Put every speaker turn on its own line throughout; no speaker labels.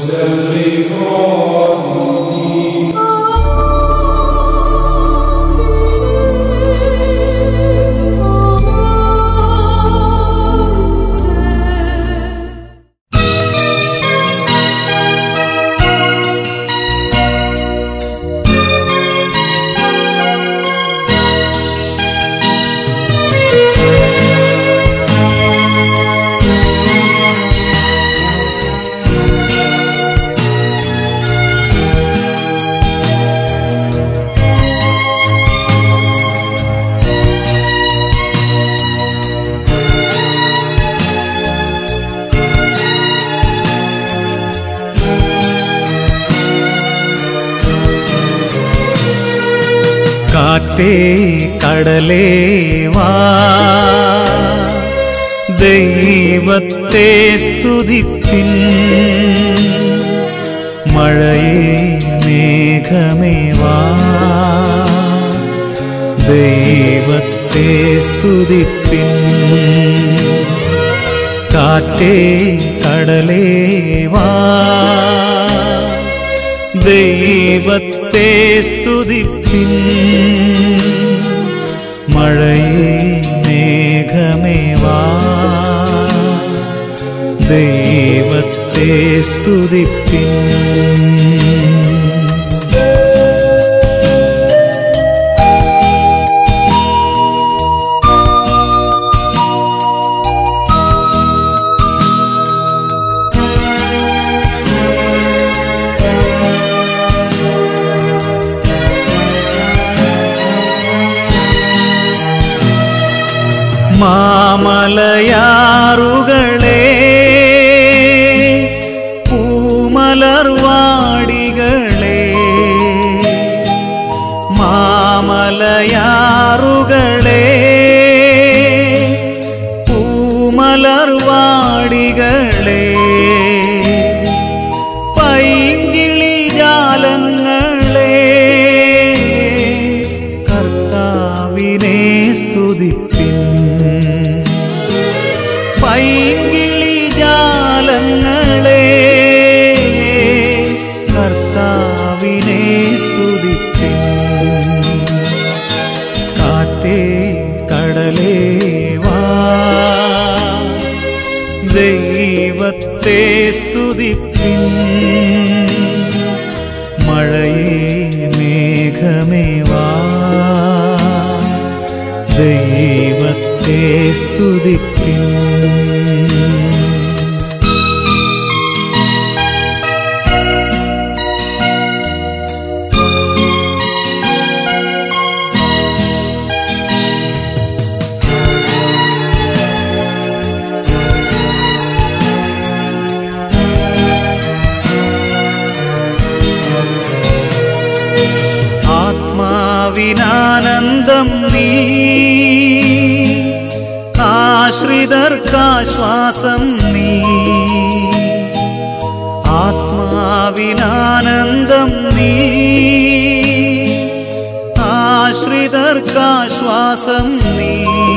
കാറ്റേ കടലേ വാ ദൈവത്തെ സ്തുതിപ്പിൻ മഴയേ മേഘമേ വാ ദൈവത്തെ സ്തുതിപ്പിൻ കാറ്റേ കടലേ വാ ദൈവത്തെ സ്തുതിപ്പിൻ മഴയേ മേഘമേ വാ ദൈവത്തെ സ്തുതിപ്പിൻ മാമലയാറുകളേ പൂമലർവാടികളേ മാമലയാറുകളേ പൂമലർവാടികളേ പൈങ്കിളി ജാലങ്ങളേ കർത്താവിനെ സ്തുതിപ്പിൻ പൈങ്കിളി ജാലങ്ങളേ കർത്താവിനെ സ്തുതിപ്പിൻ കാറ്റേ കടലേ വാ ദൈവത്തെ സ്തുതിപ്പിൻ മഴയേ മേഘമേ വാ ദൈവത്തെ സ്തുതിപ്പിൻ ആത്മാവിനാനന്ദം നീ ആശ്രിതർക്കാശ്വാസം നീ ആത്മാവിനാനന്ദം നീ ആശ്രിതർക്കാശ്വാസം നീ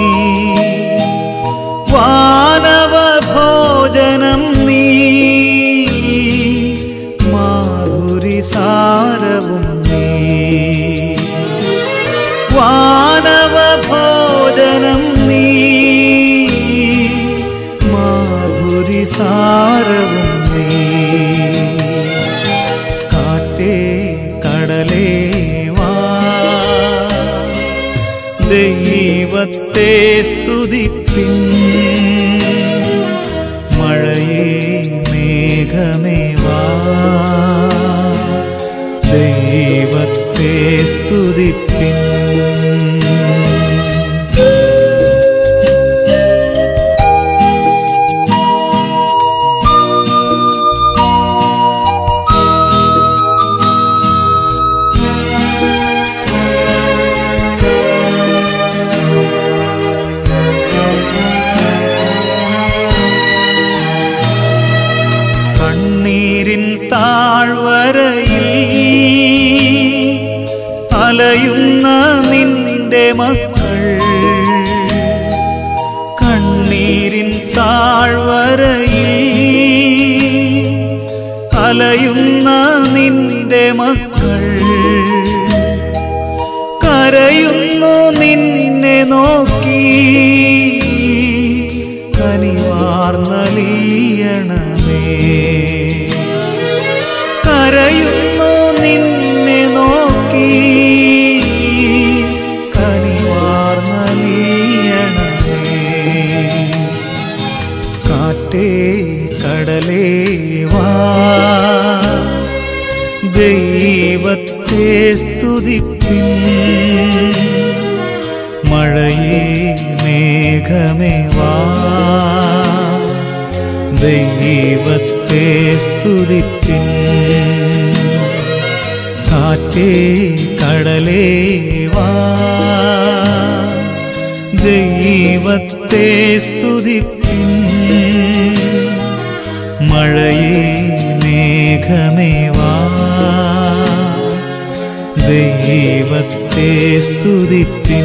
വാനവഭോജനം നീ മാധുരിസാരവും നീ വാനവഭോജനം നീ മാധുരിസാരവും നീ കാറ്റേ കടലേ വാ ദൈവത്തെ സ്തുതിപ്പിൻ മഴയേ മേഘമേ വാ ദൈവത്തെ സ്തുതിപ്പിൻ കണ്ണീരിൻ താഴ്വരയിൽ അലയുന്ന നിന്റെ മക്കൾ കണ്ണീരിൻ താഴ്വരയിൽ അലയുന്ന നിന്റെ മക്കൾ കരയുന്നു നിന്നെ നോക്കി കനിവാർന്നലിയണമേ കരയുന്നു നിന്നെ നോക്കി കനിവാർന്നലിയണമേ കാറ്റേ കടലേ വാ ദൈവത്തെ സ്തുതിപ്പിൻ മഴയേ മേഘമേ വാ ദൈവത്തെ സ്തുതിപ്പിൻ കാറ്റേ കടലേ വാ ദൈവത്തെ സ്തുതിപ്പിൻ മഴയേ മേഘമേ വാ ദൈവത്തെ സ്തുതിപ്പിൻ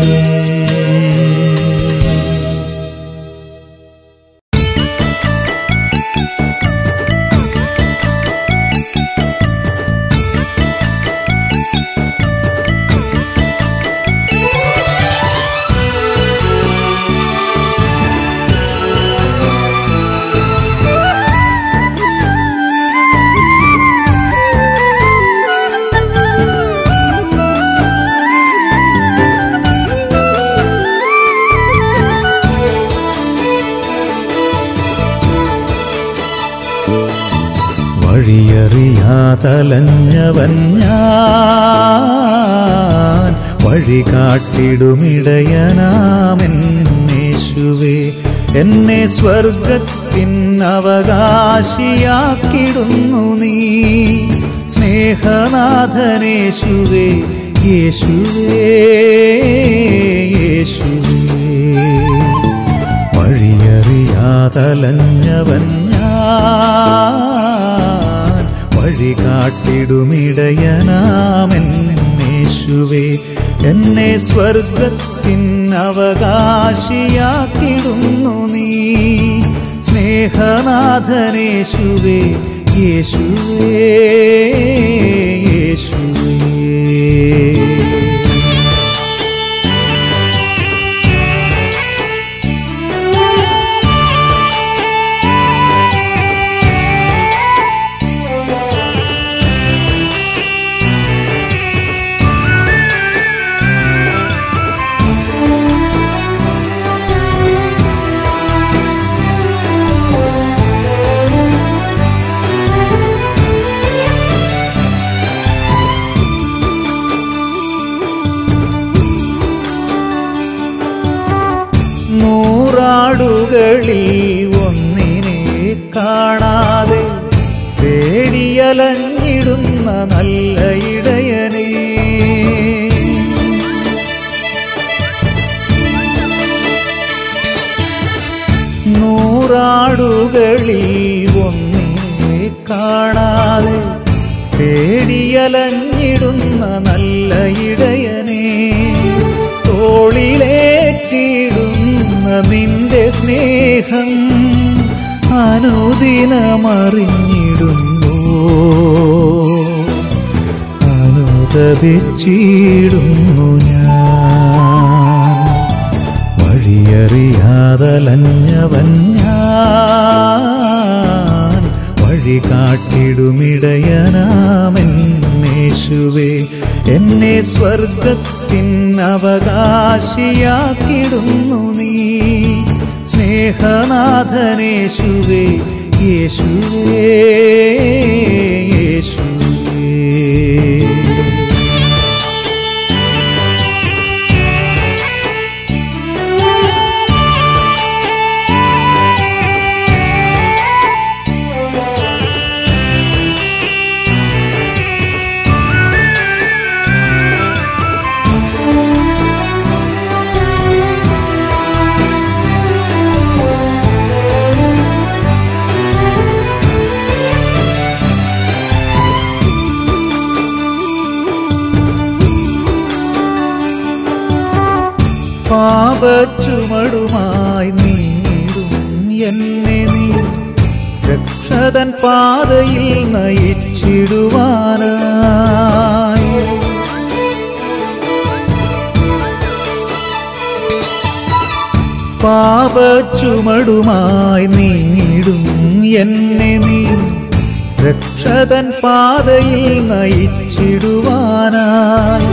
വഴിയറിയാതലഞ്ഞവൻ ഞാൻ വഴികാട്ടിടുമിടയനാമെന്നേശുവേ എന്നെ സ്വർഗത്തിൻ അവകാശിയാക്കിടുന്നു നീ സ്നേഹനാഥനേശുവേ യേശുവേ യേശുവേ വഴിയറിയാതലഞ്ഞവൻ വഴികാട്ടിടുമിടയനാമെന്നേശുവേ എന്നെ സ്വർഗത്തിൻ അവകാശിയാക്കിടുന്നു നീ സ്നേഹനാഥനേശുവേ യേശുവേ യേശുവേ നൂറാടുകളിൽ ഒന്നിനെ കാണാതെ പേടിയലഞ്ഞിടുന്ന നല്ല ഇടയനേ നൂറാടുകളിൽ ഒന്നിനെ കാണാതെ പേടിയലഞ്ഞിടുന്ന നല്ല ഇടയനേ തോളിലേറ്റിടുന്ന നിന്റെ സ്നേഹം അനുദിനമറിഞ്ഞിടുന്നു അനുദപിച്ചിടുന്നു ഞാൻ വഴിയറിയാതലഞ്ഞവൻ ഞാൻ വഴികാട്ടിടുമിടയനാമെന്നേശുവേ എന്നെ സ്വർഗത്തിൻ അവകാശിയാക്കിടുന്നു നീ സ്നേഹനാഥനേശുവേ യേശുവേ യേശുവേ പാപച്ചുമടുമായി നീങ്ങിടും എന്നെ നീ രക്ഷ രക്ഷതൻ പാതയിൽ നയിച്ചിടുവാനായി. പാപച്ചുമടുമായി നീങ്ങിടും എന്നെ നീ രക്ഷതൻ പാതയിൽ നയിച്ചിടുവാനായി.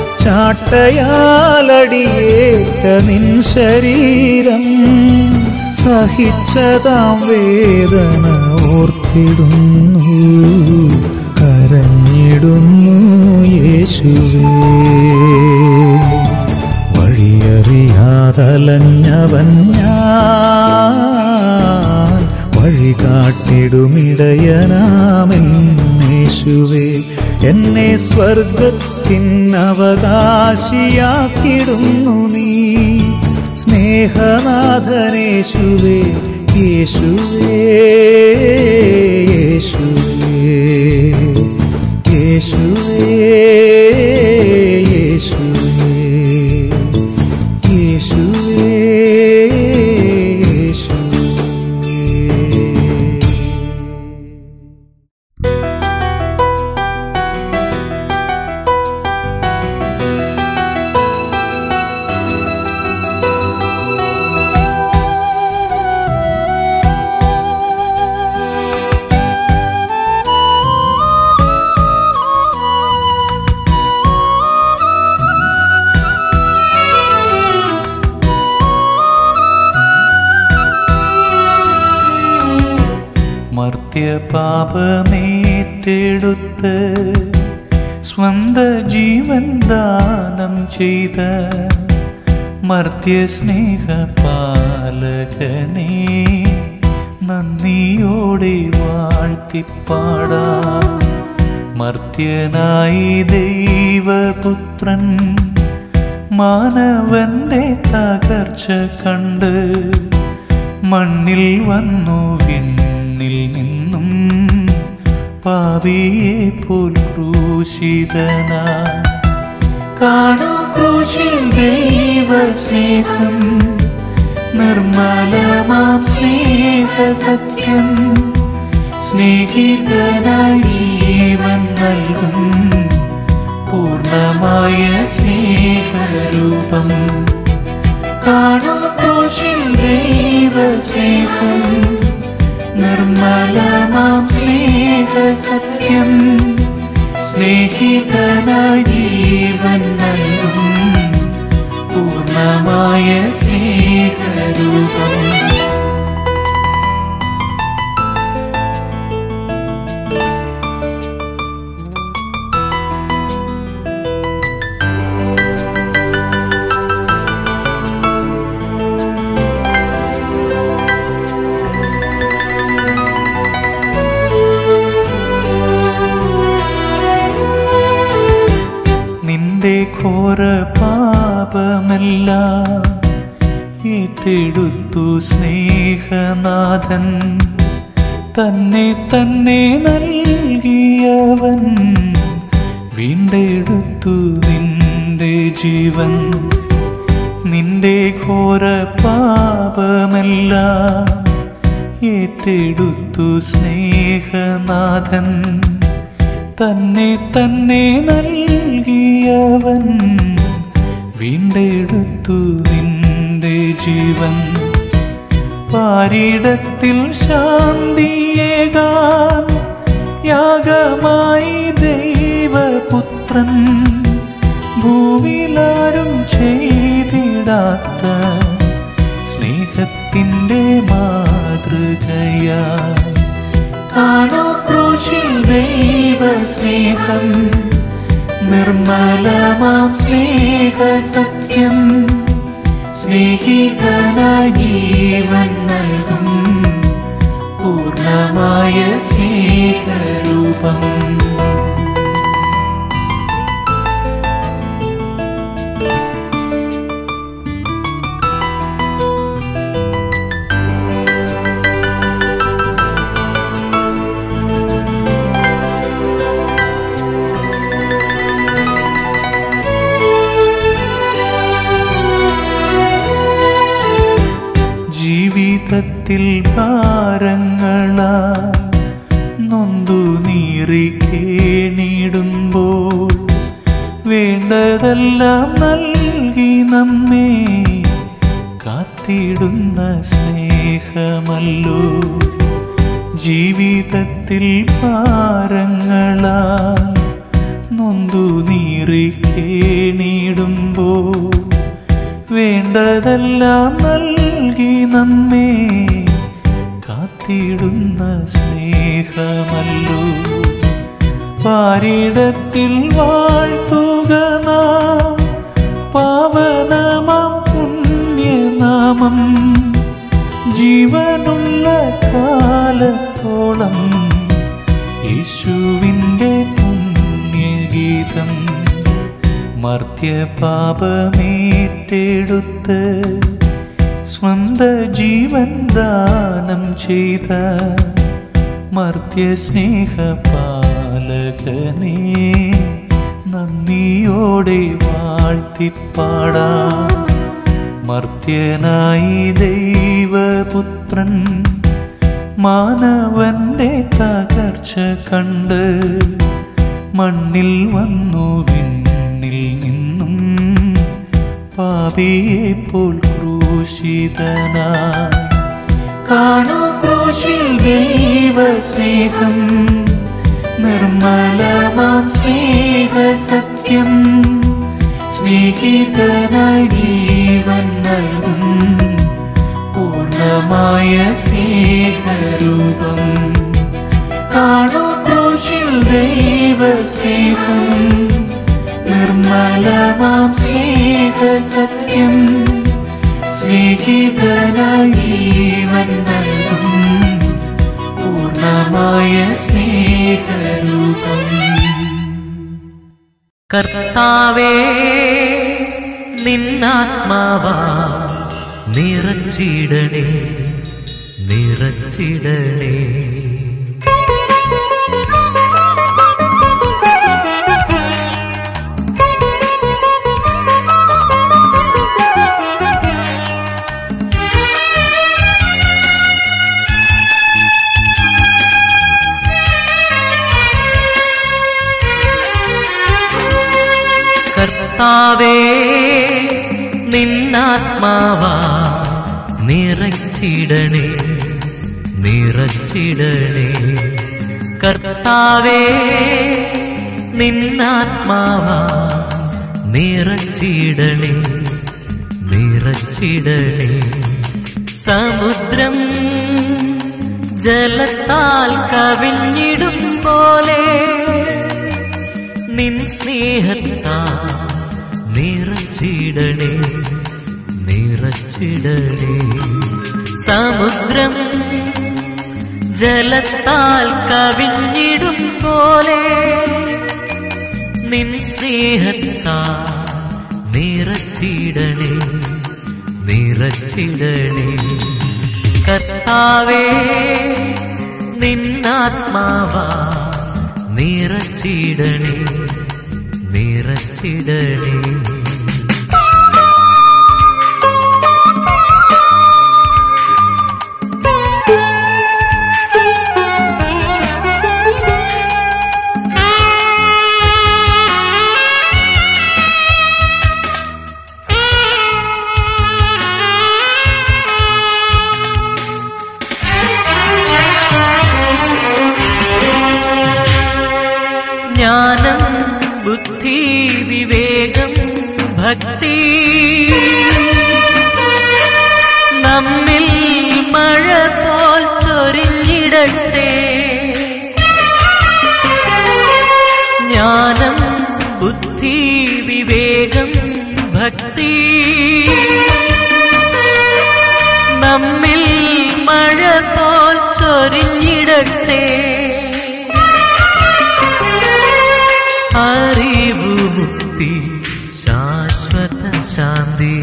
ചാട്ടയാലടിയേറ്റ നിൻ ശരീരം സഹിച്ചതാം വേദന ഓർത്തിടുന്നു, കരഞ്ഞിടുന്നു യേശുവേ. വഴിയറിയാതലഞ്ഞവൻ ഞാൻ, വഴി കാട്ടിടുമിടയനാമെൻ യേശുവേ. എന്നെ സ്വർഗത്തിൻ അവകാശിയാക്കിടുന്നു നീ, സ്നേഹനാഥനേശുവേ. യേശുവേ യേശുവേ യേശുവേ യേശുവേ യേശുവേ
പാപമേറ്റെടുത്ത് സ്വന്ത ജീവൻ ദാനം ചെയ്ത മർത്യ സ്നേഹപാലകനെ നന്ദിയോടെ വാഴ്ത്തിപ്പാടാം. മർത്യനായി ദൈവപുത്രൻ മാനവന്റെ തകർച്ച കണ്ട് മണ്ണിൽ വന്നു വിണ്ണിൽ നിന്നും പാപിയെ പോൽ ക്രൂശിതനായി. കാണൂ ക്രൂശിൽ ദൈവസ്നേഹം, നിർമ്മലമാം സ്നേഹസത്യം. സ്നേഹിതനായി ജീവൻ നൽകും പൂർണ്ണമായ സ്നേഹരൂപം. കാണൂ ക്രൂശിൽ ദൈവസ്നേഹം, നിർമ്മലമാം സ്നേഹസത്യം. സ്നേഹിതനായി ജീവൻ നൽകും പൂർണ്ണമായ സ്നേഹരൂപം. നിന്റെ ഘോര പാപമെല്ലാം ഏറ്റെടുത്തു സ്നേഹനാഥൻ. തന്നെ തന്നെ നൽകിയവൻ വീണ്ടെടുത്തു നിന്റെ ജീവൻ. നിന്റെ ഘോര പാപമെല്ലാം ഏറ്റെടുത്തു സ്നേഹനാഥൻ. തന്നെ തന്നെ നൽകിയവൻ വീണ്ടെടുത്തു നിന്റെ ജീവൻ. പാരിടത്തിൽ ശാന്തിയേകാൻ യാഗമായി ദൈവപുത്രൻ. ഭൂവിലാരും ചെയ്തിടാത്ത സ്നേഹത്തിൻ്റെ മാതൃകയായി. കാണൂ ക്രൂശിൽ ദൈവസ്നേഹം, നിർമ്മലമാം സ്നേഹസത്യം. സ്നേഹിതനായി ജീവൻ നൽകും പൂർണ്ണമായ സ്നേഹരൂപം. ജീവിതത്തിൽ ഭാരങ്ങളാൽ
നൊന്തു നീറി കേണിടുമ്പോൾ വേണ്ടതെല്ലാം നൽകി നമ്മെ കാത്തിടുന്ന സ്നേഹമല്ലോ ജീവിതത്തിൽ ഭാരങ്ങളാൽ നൊന്തു നീറി കേണിടുമ്പോൾ വേണ്ടതെല്ലാം നൽകി നമ്മെ കാത്തിടുന്ന സ്നേഹമല്ലോ പാരിടത്തിൽ വാഴ്ത്തുക നാം പാവനമാം പുണ്യനാമം ജീവനുള്ള കാലത്തോളം യേശുവിൻ്റെ പുണ്യഗീതം മർത്യപാപമേറ്റെടുത്ത് സ്വന്ത ജീവൻ ദാനം ചെയ്ത മർത്യസ്നേഹപാലകനെ നന്ദിയോടെ വാഴ്ത്തിപ്പാടാം മർത്യനായി ദൈവപുത്രൻ മാനവന്റെ തകർച്ച കണ്ട് മണ്ണിൽ വന്നു വിണ്ണിൽ നിന്നും പാപിയെപ്പോൽ ക്രൂശിതനായി കാണൂ ക്രൂശിൽ ദൈവസ്നേഹം നിർമ്മലമാം സ്നേഹസത്യം സ്നേഹിതനായി ജീവൻ നൽകും പൂർണ്ണമായ സ്നേഹരൂപം കാണൂ ക്രൂശിൽ ദൈവസ്നേഹം നിർമ്മലമാം സ്നേഹസത്യം സ്നേഹിതനായി ജീവൻ നൽകും പൂർണ്ണമായ സ്നേഹരൂപം
കർത്താവേ നിന്നാത്മാവാ നിറച്ചിടണേ നിറച്ചിടണേ കർത്താവേ നിന്നാത്മാവാ നിറച്ചിടണേ നിറച്ചിടണേ കർത്താവേ നിന്നാത്മാവാ നിറച്ചിടണേ നിറച്ചിടണേ സമുദ്രം ജലത്താൽ കവിഞ്ഞിടും പോലെ നിൻ സ്നേഹത്താൽ നിറച്ചിടണേ നിറച്ചിടണേ സമുദ്രം ജലത്താൽ കവിഞ്ഞിടും പോലെ നിൻ സ്നേഹത്താൽ നിറച്ചിടണേ നിറച്ചിടണേ കർത്താവേ നിന്നാത്മാവാ നിറച്ചിടണേ നിറച്ചിടണേ ജ്ഞാനം ബുദ്ധി വിവേകം ഭക്തി നമ്മിൽ മഴ പോൽ ചൊരിഞ്ഞിടട്ടെ ജ്ഞാനം ബുദ്ധി വിവേകം ഭക്തി നമ്മിൽ മഴ പോൽ ചൊരിഞ്ഞിടട്ടെ അറിവു മുക്തി ശാശ്വത ശാന്തി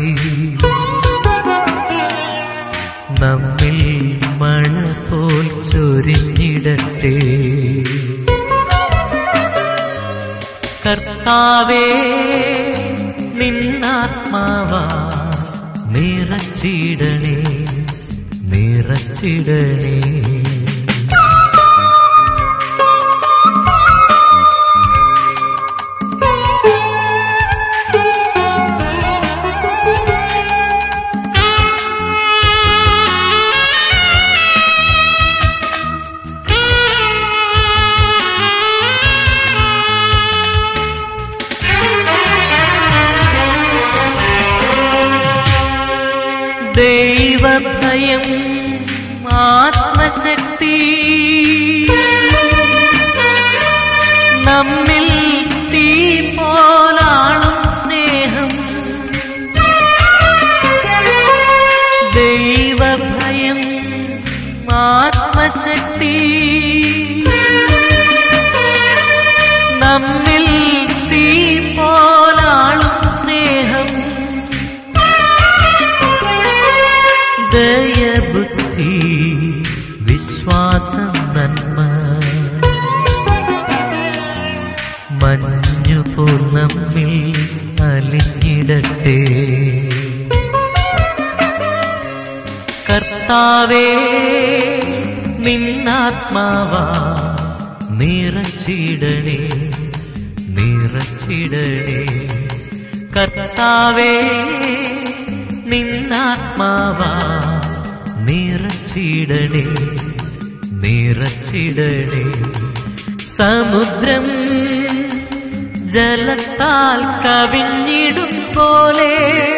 നമ്മിൽ മഴ പോൽ ചൊരിഞ്ഞിടട്ടെ കർത്താവേ നിന്നാത്മാവാ നിറച്ചിടണേ നിറച്ചിടണേ ദൈവഭയം ആത്മശക്തി നമ്മിൽ തീ പോലാളും സ്നേഹം ദൈവഭയം ആത്മശക്തി നമ്മിൽ തീ പോലാളും സ്നേഹം ദയബുദ്ധി വിശ്വാസം നന്മ മഞ്ഞുപോൽ നമ്മിൽ അലിഞ്ഞിടട്ടെ കർത്താവേ നിന്നാത്മാവാ നിറച്ചിടണേ നിറച്ചിടണേ കർത്താവേ നിന്നാത്മാവാ നിറച്ചിടണേ നിറച്ചിടണേ സമുദ്രം ജലത്താൽ കവിഞ്ഞിടും പോലെ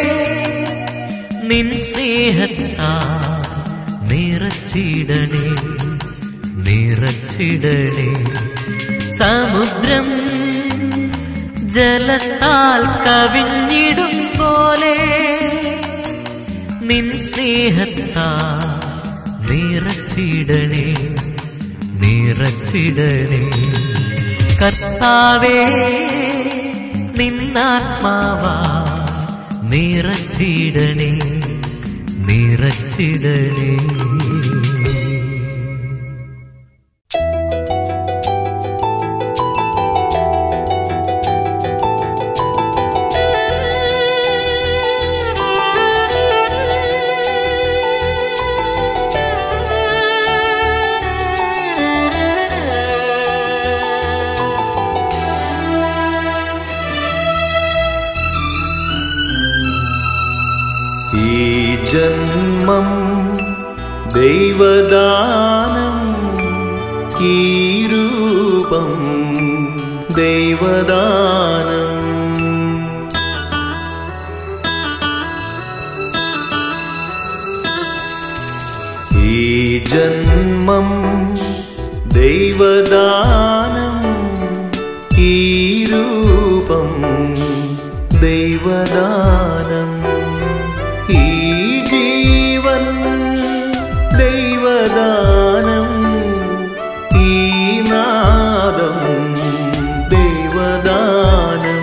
നിൻ സ്നേഹത്താൽ നിറച്ചിടണേ നിറച്ചിടണേ സമുദ്രം ജലത്താൽ കവിഞ്ഞിടും പോലെ നിൻ സ്നേഹത്താൽ നിറച്ചിടണേ നിറച്ചിടണേ കർത്താവേ നിന്നാത്മാവാ നിറച്ചിടണേ നിറച്ചിടണേ
ജന്മം ദൈവദാനം ഈ രൂപം ദൈവദാനം ഈ ജന്മം ദൈവദാനം ഈ രൂപം ദൈവദാനം ഈ ജീവൻ ദൈവദാനം ഈ നാദം ദൈവദാനം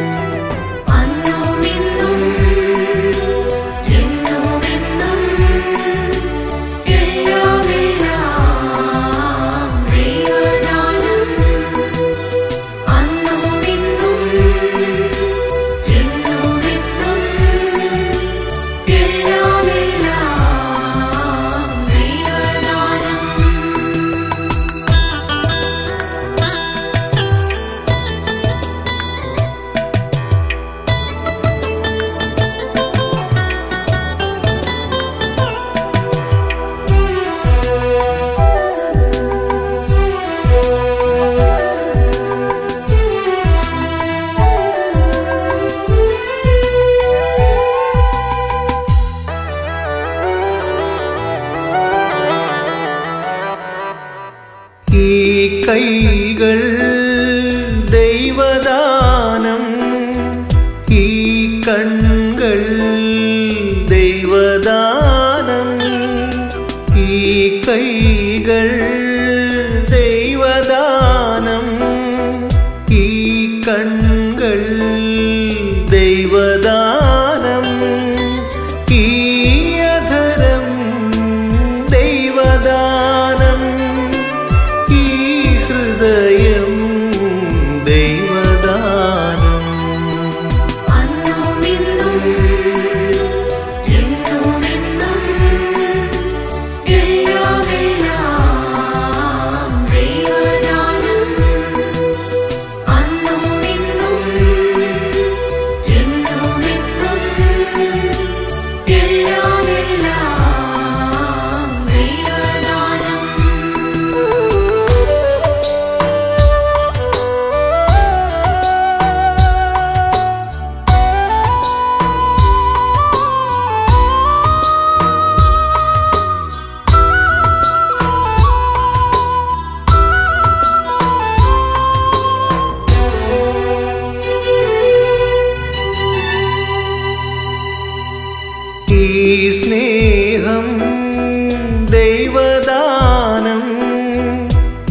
കൈകൾ ദൈവദാനം ഈ കണ്ണുകൾ ദൈവദാനം ഈ കൈകൾ ദൈവദാനം ഈ കണ്ണുകൾ ദൈവദാനം ഈ അധരം ദൈവദാനം ഈ ഹൃദയം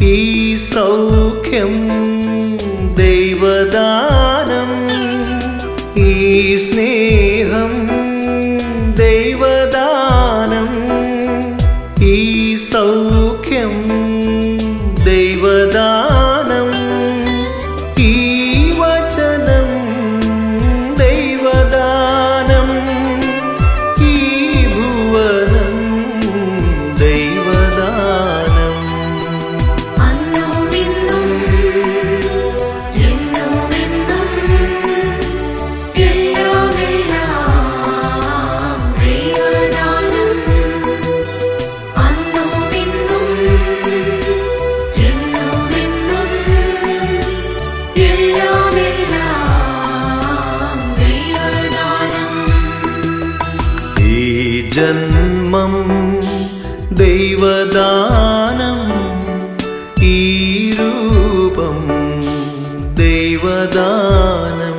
ഈ സൗഖ്യം ദൈവദാനം, ഈ സ്നേഹം ദൈവദാനം, ഈ സൗഖ്യം ദൈവദാനം, ഈ വചനം ദൈവദാനം, ഈ ഭുവനം ദൈവദാനം.
അന്നുമിന്നും എന്നുമെന്നും എല്ലാമെല്ലാം ദൈവദാനം. അന്നുമിന്നും എന്നുമെന്നും എല്ലാമെല്ലാം ദൈവദാനം.
ഈ ജന്മം ദൈവദാനം, ഈ രൂപം ദൈവദാനം.